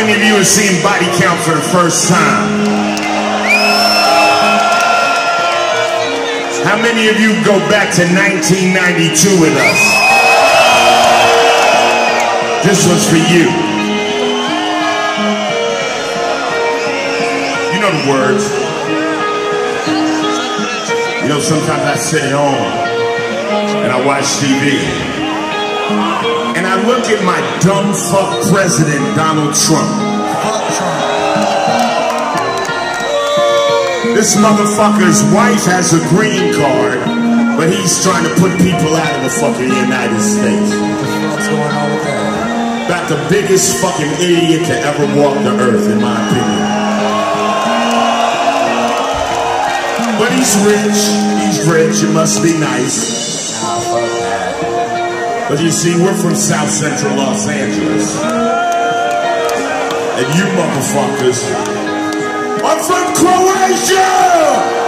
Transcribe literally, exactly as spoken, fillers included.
many of you have seen Body Count for the first time? How many of you go back to nineteen ninety-two with us? This one's for you. You know the words. You know, sometimes I sit at home and I watch T V and I look at my dumb fuck president, Donald Trump. Fuck Trump. This motherfucker's wife has a green card, but he's trying to put people out of the fucking United States. What's going on with that? About the biggest fucking idiot to ever walk the earth, in my opinion. But he's rich, he's rich, it must be nice. Nah, fuck that. But you see, we're from South Central Los Angeles. And you motherfuckers are from Croatia!